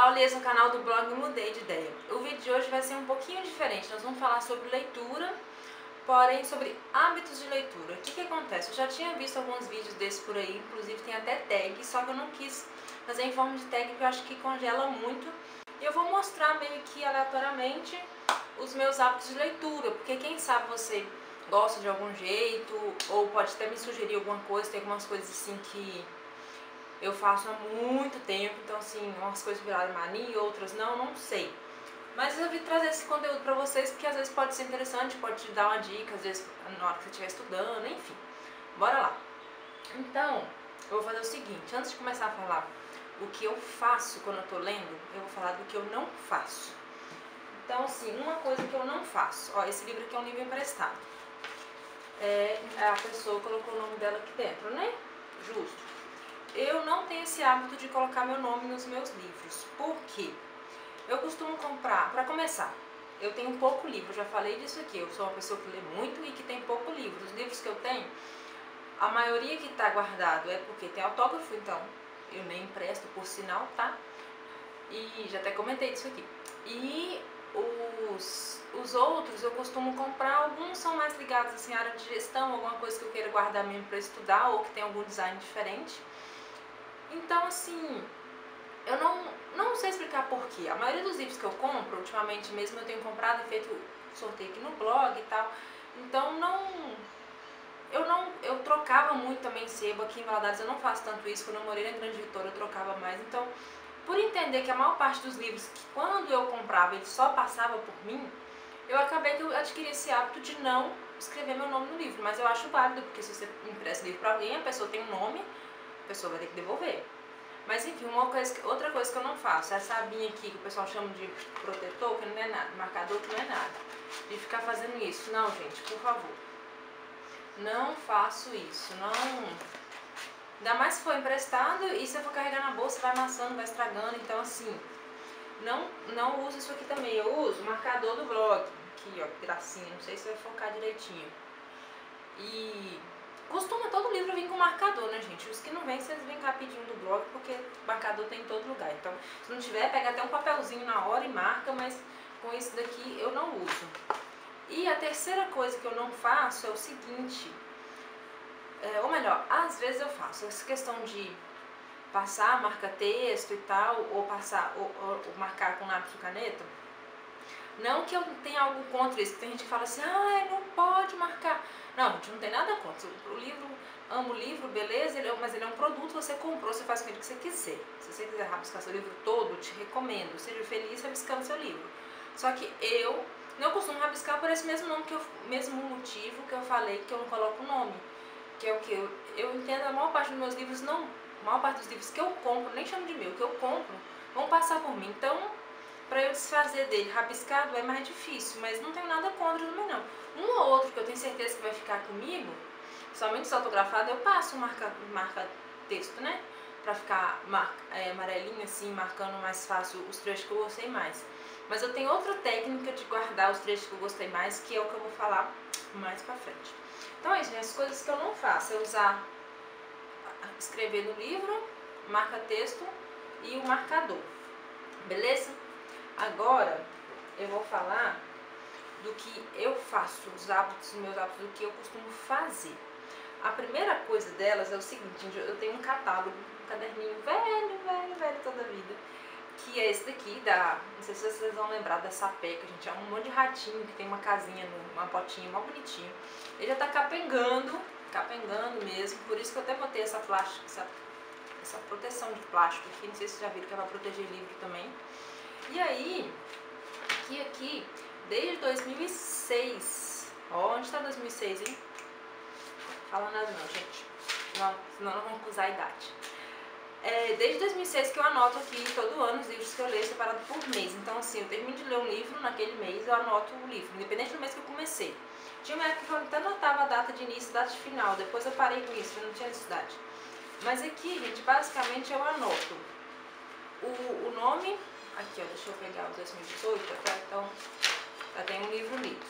Paula, esse é o canal do blog Mudei de Ideia. O vídeo de hoje vai ser um pouquinho diferente. Nós vamos falar sobre leitura, porém sobre hábitos de leitura. O que acontece? Eu já tinha visto alguns vídeos desses por aí, inclusive tem até tag, só que eu não quis fazer em forma de tag porque eu acho que congela muito. E eu vou mostrar meio que aleatoriamente os meus hábitos de leitura, porque quem sabe você gosta de algum jeito, ou pode até me sugerir alguma coisa, tem algumas coisas assim que eu faço há muito tempo, então assim, umas coisas viraram mania, outras não sei. Mas eu resolvi trazer esse conteúdo pra vocês, porque às vezes pode ser interessante, pode te dar uma dica, às vezes na hora que você estiver estudando, enfim. Bora lá. Então, eu vou fazer o seguinte, antes de começar a falar o que eu faço quando eu tô lendo, eu vou falar do que eu não faço. Então assim, uma coisa que eu não faço, ó, esse livro aqui é um livro emprestado. A pessoa colocou o nome dela aqui dentro, né? Justo. Eu não tenho esse hábito de colocar meu nome nos meus livros. Por quê? Eu costumo comprar, para começar, eu tenho pouco livro, já falei disso aqui, eu sou uma pessoa que lê muito e que tem pouco livro. Os livros que eu tenho, a maioria que está guardado é porque tem autógrafo, então eu nem empresto, por sinal, tá? E já até comentei disso aqui. E os outros eu costumo comprar, alguns são mais ligados assim, à área de gestão, alguma coisa que eu queira guardar mesmo para estudar ou que tem algum design diferente. Então assim, eu não sei explicar porquê. A maioria dos livros que eu compro, ultimamente mesmo eu tenho comprado e feito sorteio aqui no blog e tal. Então eu trocava muito também sebo aqui em Valadares, eu não faço tanto isso, quando eu morei na Grande Vitória eu trocava mais. Então, por entender que a maior parte dos livros que quando eu comprava ele só passava por mim, eu acabei que eu adquiri esse hábito de não escrever meu nome no livro. Mas eu acho válido, porque se você empresta livro pra alguém, a pessoa tem um nome, a pessoa vai ter que devolver. Mas enfim, outra coisa que eu não faço, essa abinha aqui que o pessoal chama de protetor, que não é nada, marcador que não é nada, de ficar fazendo isso. Não, gente, por favor, não faço isso, não. Ainda mais se for emprestado e se eu for carregar na bolsa, vai amassando, vai estragando, então assim, não uso isso aqui também. Eu uso o marcador do blog, aqui ó, gracinha, não sei se vai focar direitinho. E costuma todo livro vir com marcador, né, gente? Os que não vêm, vocês vêm rapidinho do blog, porque marcador tem em todo lugar. Então, se não tiver, pega até um papelzinho na hora e marca, mas com isso daqui eu não uso. E a terceira coisa que eu não faço é o seguinte, ou melhor, às vezes eu faço essa questão de passar, marcar texto e tal, ou passar, ou marcar com lápis ou caneta. Não que eu tenha algo contra isso, que tem gente que fala assim, não pode marcar. Não, gente, não tem nada contra. O livro, amo o livro, beleza, mas ele é um produto, você comprou, você faz com ele o que você quiser. Se você quiser rabiscar seu livro todo, eu te recomendo. Seja feliz rabiscando seu livro. Só que eu não costumo rabiscar por esse mesmo nome, mesmo motivo que eu falei que eu não coloco o nome. Que é o que eu entendo, a maior parte dos meus livros, a maior parte dos livros que eu compro, nem chamo de meu, que eu compro, vão passar por mim. Então, para eu desfazer dele rabiscado é mais difícil, mas não tenho nada contra também não. Um ou outro que eu tenho certeza que vai ficar comigo, somente se autografado, eu passo marca texto, né? Pra ficar amarelinho assim, marcando mais fácil os trechos que eu gostei mais. Mas eu tenho outra técnica de guardar os trechos que eu gostei mais, que é o que eu vou falar mais pra frente. Então é isso, as coisas que eu não faço é escrever no livro, marca-texto e o marcador, beleza? Agora eu vou falar do que eu faço, os meus hábitos, do que eu costumo fazer. A primeira coisa delas é o seguinte, eu tenho um catálogo, um caderninho velho toda a vida, que é esse daqui, não sei se vocês vão lembrar da Sapeca, gente, é um monte de ratinho que tem uma casinha, uma potinha mó bonitinho. Ele já tá capengando mesmo, por isso que eu até botei essa proteção de plástico aqui, não sei se vocês já viram que é pra proteger livro também. E aí, aqui, desde 2006, ó, onde tá 2006, hein? Fala nada não, gente, não, senão não vamos usar a idade. Desde 2006 que eu anoto aqui todo ano os livros que eu leio separado por mês. Então assim, eu termino de ler um livro, naquele mês eu anoto o livro, independente do mês que eu comecei. Tinha uma época que eu até anotava a data de início e data de final, depois eu parei com isso, eu não tinha necessidade. Mas aqui, gente, basicamente eu anoto o nome, aqui ó, deixa eu pegar o 2018, então já tem um livro lido.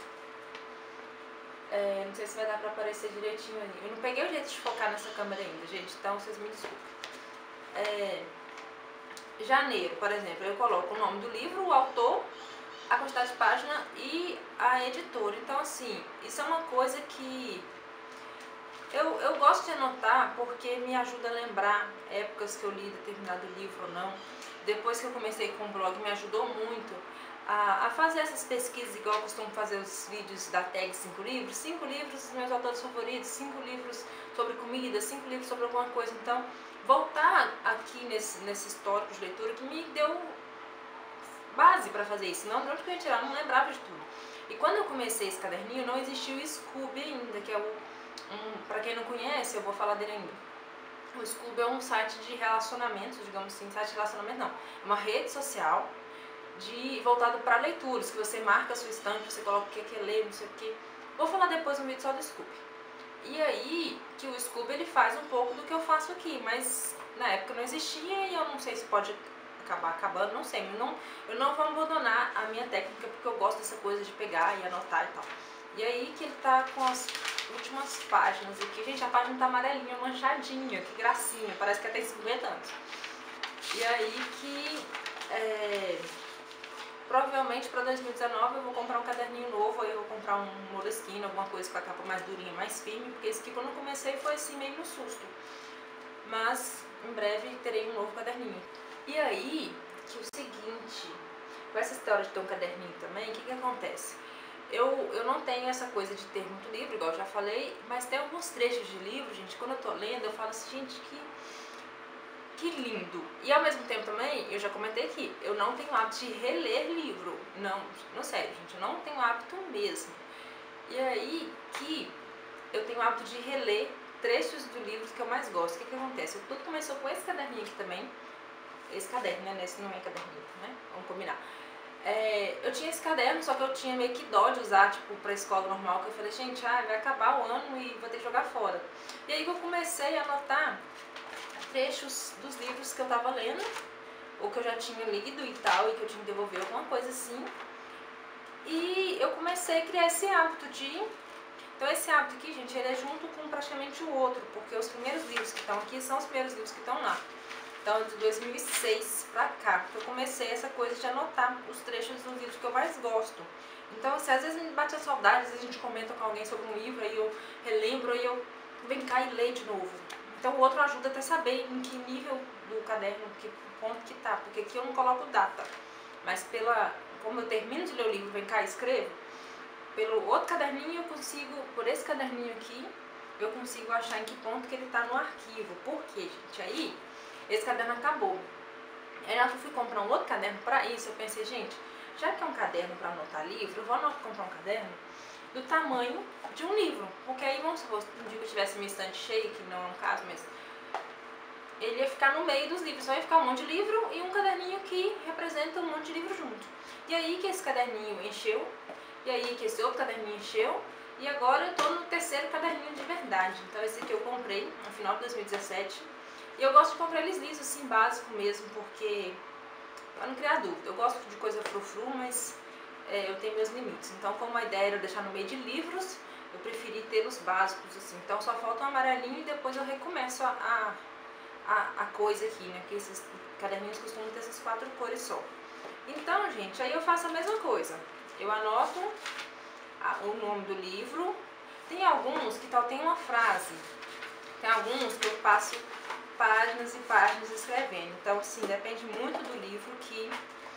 Não sei se vai dar pra aparecer direitinho ali. Eu não peguei o jeito de focar nessa câmera ainda, gente, então vocês me desculpem. janeiro, por exemplo, eu coloco o nome do livro, o autor, a quantidade de página e a editora. Então, assim, isso é uma coisa que eu gosto de anotar porque me ajuda a lembrar épocas que eu li determinado livro ou não. Depois que eu comecei com o blog, me ajudou muito a fazer essas pesquisas, igual eu costumo fazer os vídeos da tag 5 livros. 5 livros dos meus autores favoritos, 5 livros sobre comida, 5 livros sobre alguma coisa. Então, voltar aqui nesse histórico de leitura que me deu base para fazer isso. Senão, de onde que eu ia tirar? Eu não lembrava de tudo. E quando eu comecei esse caderninho, não existia o Scoob ainda, que é para quem não conhece, eu vou falar dele ainda. O Scoob é um site de relacionamentos, digamos assim, site de relacionamento não, é uma rede social voltado para leituras, que você marca a sua estante, você coloca o que quer ler, não sei o que. Vou falar depois no vídeo só do Scoob. E aí, que o Scoob ele faz um pouco do que eu faço aqui, mas na época não existia e eu não sei se pode acabar acabando, não sei, mas eu não vou abandonar a minha técnica porque eu gosto dessa coisa de pegar e anotar e tal. E aí que ele tá com as últimas páginas aqui. Gente, a página tá amarelinha, manchadinha, que gracinha, parece que até tem 50 anos. E aí que provavelmente para 2019 eu vou comprar um caderninho novo, aí eu vou comprar um Moleskine, alguma coisa com a capa mais durinha, mais firme, porque esse aqui quando eu comecei foi assim meio no susto. Mas em breve terei um novo caderninho. E aí que o seguinte, com essa história de ter um caderninho também, o que acontece? Eu não tenho essa coisa de ter muito livro, igual eu já falei, mas tem alguns trechos de livro, gente, quando eu tô lendo, eu falo assim, gente, que lindo. E ao mesmo tempo também, eu já comentei aqui, eu não tenho hábito de reler livro. Não sério, gente, eu não tenho hábito mesmo. E aí que eu tenho hábito de reler trechos do livro que eu mais gosto. O que acontece? Tudo começou com esse caderninho aqui também. Esse caderno, né? Esse não é caderninho, né? Vamos combinar. Eu tinha esse caderno, só que eu tinha meio que dó de usar, tipo, pra escola normal, que eu falei, gente, vai acabar o ano e vou ter que jogar fora. E aí que eu comecei a anotar trechos dos livros que eu tava lendo, ou que eu já tinha lido e tal, e que eu tinha que devolver, alguma coisa assim. E eu comecei a criar esse hábito de... Então esse hábito aqui, gente, ele é junto com praticamente o outro, porque os primeiros livros que estão aqui são os primeiros livros que estão lá. Então, de 2006 pra cá, que eu comecei essa coisa de anotar os trechos dos livros que eu mais gosto. Então, assim, às vezes me bate a saudade, às vezes a gente comenta com alguém sobre um livro, aí eu relembro, aí eu venho cá e leio de novo. Então, o outro ajuda até a saber em que nível do caderno, que ponto que tá, porque aqui eu não coloco data. Mas como eu termino de ler o livro, venho cá e escrevo, pelo outro caderninho eu consigo, por esse caderninho aqui, eu consigo achar em que ponto que ele tá no arquivo. Por quê, gente? Aí... esse caderno acabou. Aí eu fui comprar um outro caderno pra isso, eu pensei, gente, já que é um caderno pra anotar livro, eu vou comprar um caderno do tamanho de um livro. Porque aí, vamos supor, um dia que eu tivesse minha estante cheia, que não é um caso, mas ele ia ficar no meio dos livros, só ia ficar um monte de livro e um caderninho que representa um monte de livro junto. E aí que esse caderninho encheu, e aí que esse outro caderninho encheu, e agora eu tô no terceiro caderninho de verdade. Então esse aqui eu comprei no final de 2017. E eu gosto de comprar eles lisos, assim, básico mesmo, porque pra não criar dúvida. Eu gosto de coisa frufru, mas eu tenho meus limites. Então, como a ideia era deixar no meio de livros, eu preferi ter os básicos, assim. Então, só falta um amarelinho e depois eu recomeço a coisa aqui, né? Porque esses caderninhos costumam ter essas 4 cores só. Então, gente, aí eu faço a mesma coisa. Eu anoto o nome do livro. Tem alguns que tem uma frase. Tem alguns que eu passo páginas e páginas escrevendo. Então, assim, depende muito do livro que...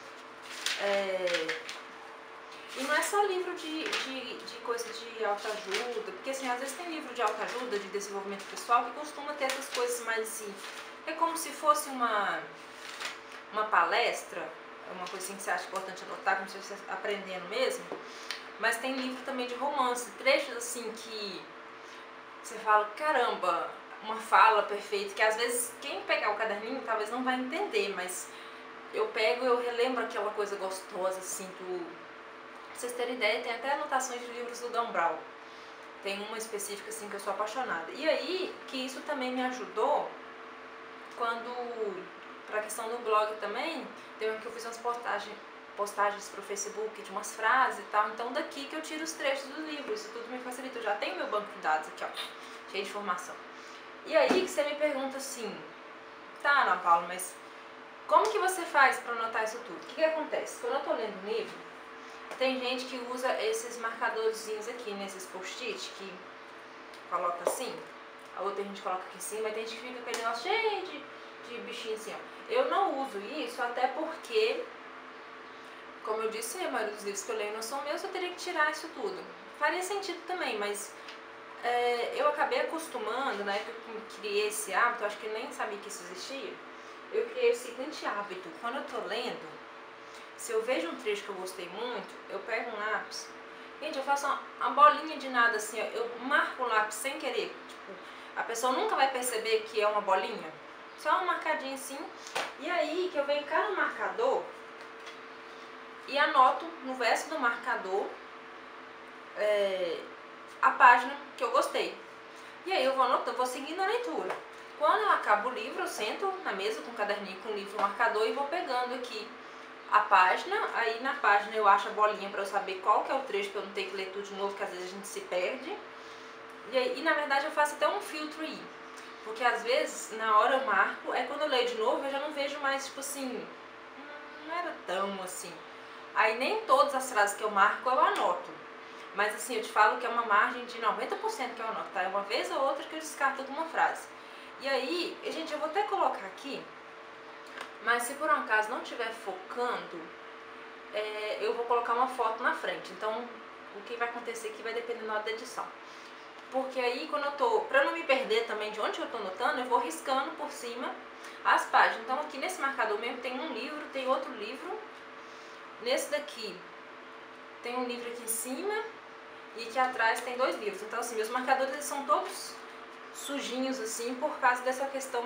E não é só livro de coisa de autoajuda, porque, assim, às vezes tem livro de autoajuda, de desenvolvimento pessoal, que costuma ter essas coisas mais, assim... É como se fosse uma palestra, uma coisa assim que você acha importante anotar, como se você estivesse aprendendo mesmo. Mas tem livro também de romance, trechos, assim, que você fala, caramba... uma fala perfeita, que às vezes quem pegar o caderninho talvez não vai entender, mas eu pego e eu relembro aquela coisa gostosa, assim, pra vocês terem ideia, tem até anotações de livros do Dan Brown. Tem uma específica, assim, que eu sou apaixonada. E aí, que isso também me ajudou pra questão do blog também, tem que eu fiz umas postagens pro Facebook de umas frases e tal, então daqui que eu tiro os trechos dos livros, isso tudo me facilita. Eu já tenho meu banco de dados aqui, ó, cheio de informação. E aí que você me pergunta assim, tá, Ana Paula, mas Como que você faz para anotar isso tudo? O que acontece? Quando eu tô lendo um livro, tem gente que usa esses marcadorzinhos aqui, nesses post-it, que coloca assim, a outra gente coloca aqui em cima, e tem gente que fica com aquele negócio cheio de bichinho assim, ó. Eu não uso isso, até porque, como eu disse, a maioria dos livros que eu leio não são meus, eu teria que tirar isso tudo. Faria sentido também, mas eu acabei acostumando, na época que eu criei esse hábito, acho que eu nem sabia que isso existia, eu criei o seguinte hábito: quando eu tô lendo, se eu vejo um trecho que eu gostei muito, eu pego um lápis, gente, eu faço uma bolinha de nada assim, ó, eu marco o lápis sem querer, tipo, a pessoa nunca vai perceber que é uma bolinha, só uma marcadinha assim, e aí que eu venho cá no marcador e anoto no verso do marcador a página que eu gostei. E aí eu vou anotando, vou seguindo a leitura. Quando eu acabo o livro, eu sento na mesa com um caderninho, com o livro, um marcador, e vou pegando aqui a página. Aí na página eu acho a bolinha para eu saber qual que é o trecho, para eu não ter que ler tudo de novo, que às vezes a gente se perde. E na verdade eu faço até um filtro aí, porque às vezes na hora eu marco, aí quando eu leio de novo eu já não vejo mais, tipo assim, não era tão assim. Aí nem todas as frases que eu marco eu anoto, mas assim, eu te falo que é uma margem de 90% que eu anoto, tá? É uma vez ou outra que eu descarto alguma frase. E aí, gente, eu vou até colocar aqui, mas se por um acaso não estiver focando, eu vou colocar uma foto na frente. Então, o que vai acontecer aqui vai depender na hora da edição. Porque aí, quando eu tô, pra não me perder também de onde eu tô anotando, eu vou riscando por cima as páginas. Então, aqui nesse marcador mesmo tem um livro, tem outro livro. Nesse daqui, tem um livro aqui em cima e aqui atrás tem 2 livros. Então, assim, meus marcadores eles são todos sujinhos assim por causa dessa questão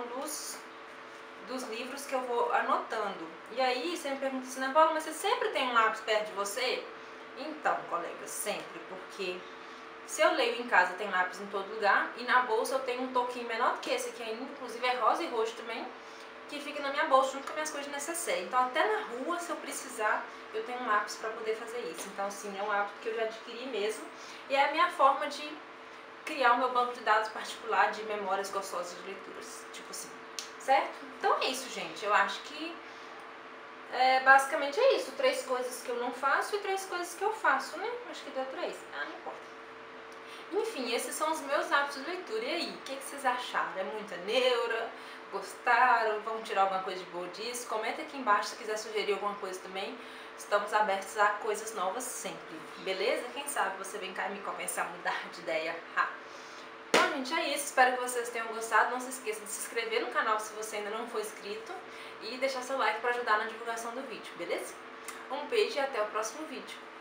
dos livros que eu vou anotando. E aí você me pergunta assim, Ana Paula, mas você sempre tem um lápis perto de você? Então, colega, sempre, porque se eu leio em casa tem lápis em todo lugar, e na bolsa eu tenho um toquinho menor que esse aqui ainda, inclusive é rosa e roxo também, que fica na minha bolsa junto com as minhas coisas de necessaire. Então até na rua, se eu precisar, eu tenho um lápis para poder fazer isso. Então assim, é um hábito que eu já adquiri mesmo, e é a minha forma de criar o meu banco de dados particular de memórias gostosas de leituras, tipo assim, certo? Então é isso, gente, eu acho que basicamente é isso, 3 coisas que eu não faço e 3 coisas que eu faço, né? Acho que deu 3, não importa. Enfim, esses são os meus hábitos de leitura. E aí, o que vocês acharam? É muita neura? Gostaram? Vamos tirar alguma coisa de boa disso? Comenta aqui embaixo se quiser sugerir alguma coisa também. Estamos abertos a coisas novas sempre, beleza? Quem sabe você vem cá e me convence a mudar de ideia. Então, gente, é isso. Espero que vocês tenham gostado. Não se esqueça de se inscrever no canal se você ainda não for inscrito e deixar seu like para ajudar na divulgação do vídeo, beleza? Um beijo e até o próximo vídeo.